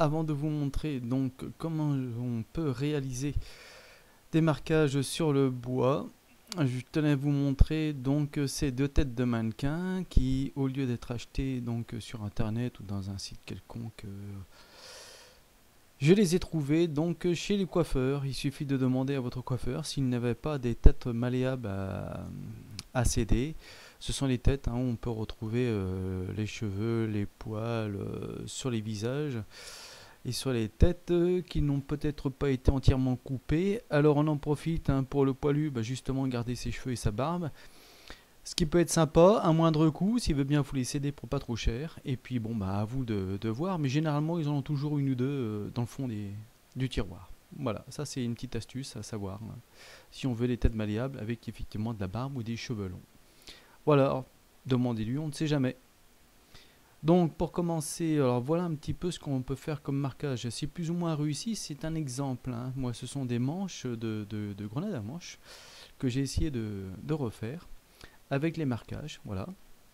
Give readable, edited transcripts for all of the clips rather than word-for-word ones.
avant de vous montrer donc comment on peut réaliser des marquages sur le bois, je tenais à vous montrer donc ces deux têtes de mannequin qui, au lieu d'être achetées donc sur internet ou dans un site quelconque, je les ai trouvées donc chez les coiffeurs. Il suffit de demander à votre coiffeur s'il n'avait pas des têtes malléables à céder. Ce sont les têtes où on peut retrouver les cheveux, les poils sur les visages et sur les têtes qui n'ont peut-être pas été entièrement coupées. Alors on en profite pour le poilu, justement garder ses cheveux et sa barbe. Ce qui peut être sympa, à moindre coût, s'il veut bien vous les céder pour pas trop cher. Et puis bon, à vous de voir, mais généralement ils en ont toujours une ou deux dans le fond du tiroir. Voilà, ça c'est une petite astuce à savoir, si on veut les têtes malléables avec effectivement de la barbe ou des cheveux longs. Voilà, alors, demandez-lui, on ne sait jamais. Donc pour commencer, alors voilà un petit peu ce qu'on peut faire comme marquage. C'est plus ou moins réussi, c'est un exemple. Moi ce sont des manches de grenades à manches que j'ai essayé de refaire avec les marquages, voilà.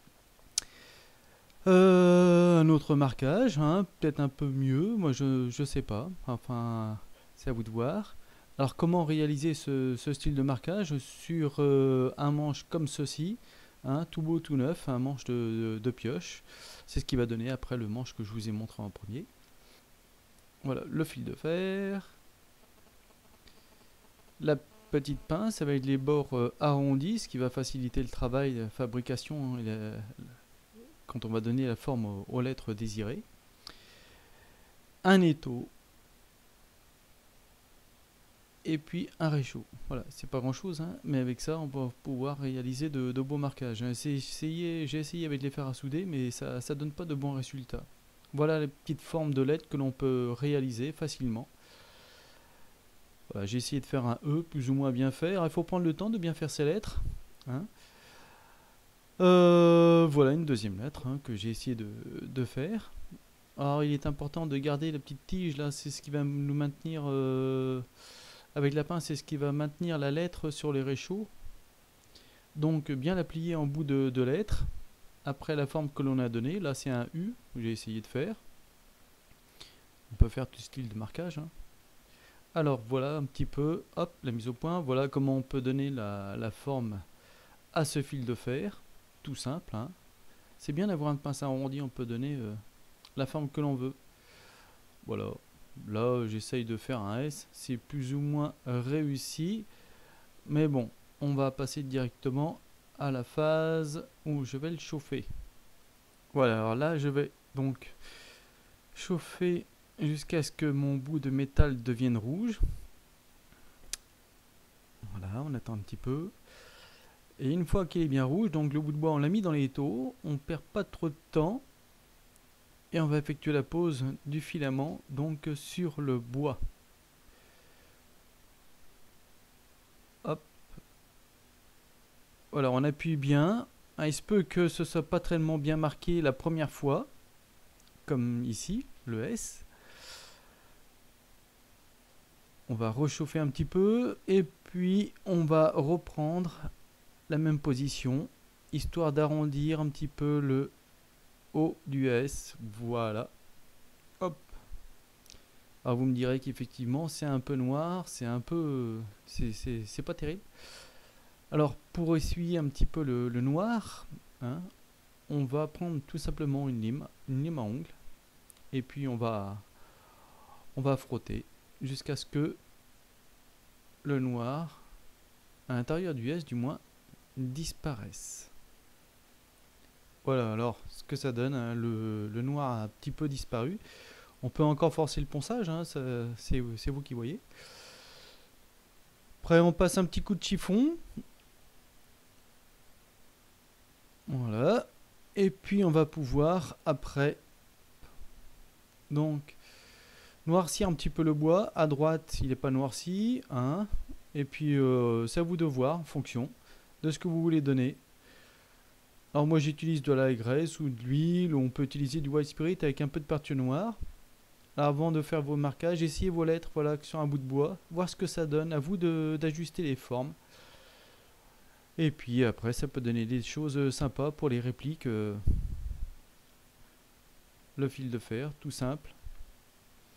Un autre marquage, peut-être un peu mieux, moi je sais pas, enfin c'est à vous de voir. Alors comment réaliser ce style de marquage sur un manche comme ceci, tout beau tout neuf, un manche de pioche. C'est ce qui va donner après le manche que je vous ai montré en premier. Voilà, le fil de fer, la petite pince avec les bords arrondis, ce qui va faciliter le travail, la fabrication, quand on va donner la forme aux lettres désirées. Un étau. Et puis un réchaud. Voilà, c'est pas grand chose, mais avec ça on va pouvoir réaliser de beaux marquages. J'ai essayé avec les fers à souder, mais ça donne pas de bons résultats. Voilà les petites formes de lettres que l'on peut réaliser facilement. Voilà, j'ai essayé de faire un E plus ou moins bien fait. Alors, il faut prendre le temps de bien faire ces lettres. Voilà une deuxième lettre que j'ai essayé de faire. Alors il est important de garder la petite tige là, c'est ce qui va nous maintenir avec la pince, c'est ce qui va maintenir la lettre sur les réchauds. Donc bien la plier en bout de lettre après la forme que l'on a donnée. Là c'est un U que j'ai essayé de faire. On peut faire tout style de marquage. Alors voilà un petit peu, hop, la mise au point. Voilà comment on peut donner la forme à ce fil de fer. Tout simple. C'est bien d'avoir une pince arrondie, on peut donner la forme que l'on veut. Voilà. Là j'essaye de faire un S. C'est plus ou moins réussi. Mais bon, on va passer directement à la phase où je vais le chauffer. Voilà, alors là je vais donc chauffer jusqu'à ce que mon bout de métal devienne rouge. Voilà, on attend un petit peu. Et une fois qu'il est bien rouge, donc le bout de bois on l'a mis dans les étaux, on perd pas trop de temps. Et on va effectuer la pose du filament donc sur le bois. Hop. Voilà, on appuie bien. Il se peut que ce soit pas tellement bien marqué la première fois, comme ici, le S. On va rechauffer un petit peu et puis on va reprendre la même position, histoire d'arrondir un petit peu le haut du S. Voilà. Hop. Alors vous me direz qu'effectivement c'est un peu noir, c'est un peu... c'est pas terrible. Alors pour essuyer un petit peu le noir, on va prendre tout simplement une lime à ongles, et puis on va frotter jusqu'à ce que le noir, à l'intérieur du S du moins, disparaisse. Voilà, alors ce que ça donne, le noir a un petit peu disparu. On peut encore forcer le ponçage, c'est vous qui voyez. Après on passe un petit coup de chiffon. Voilà. Et puis on va pouvoir après donc noircir un petit peu le bois. À droite il n'est pas noirci. Et puis c'est à vous de voir en fonction de ce que vous voulez donner. Alors moi j'utilise de la graisse ou de l'huile. On peut utiliser du white spirit avec un peu de peinture noire. Alors, avant de faire vos marquages, essayez vos lettres sur un bout de bois. Voir ce que ça donne. À vous d'ajuster les formes. Et puis après ça peut donner des choses sympas pour les répliques. Le fil de fer, tout simple.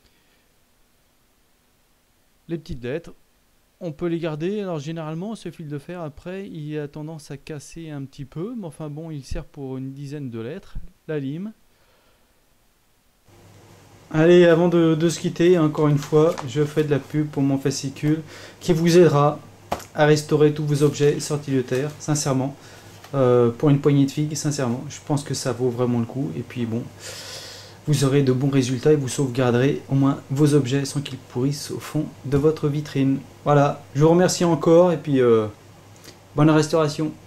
les petites lettres. On peut les garder. Alors généralement, ce fil de fer, après, il a tendance à casser un petit peu. Mais enfin bon, il sert pour une dizaine de lettres. La lime. Allez, avant de se quitter, encore une fois, je fais de la pub pour mon fascicule qui vous aidera à restaurer tous vos objets sortis de terre, sincèrement. Pour une poignée de figues, sincèrement, je pense que ça vaut vraiment le coup. Et puis bon, vous aurez de bons résultats et vous sauvegarderez au moins vos objets sans qu'ils pourrissent au fond de votre vitrine. Voilà, je vous remercie encore et puis bonne restauration.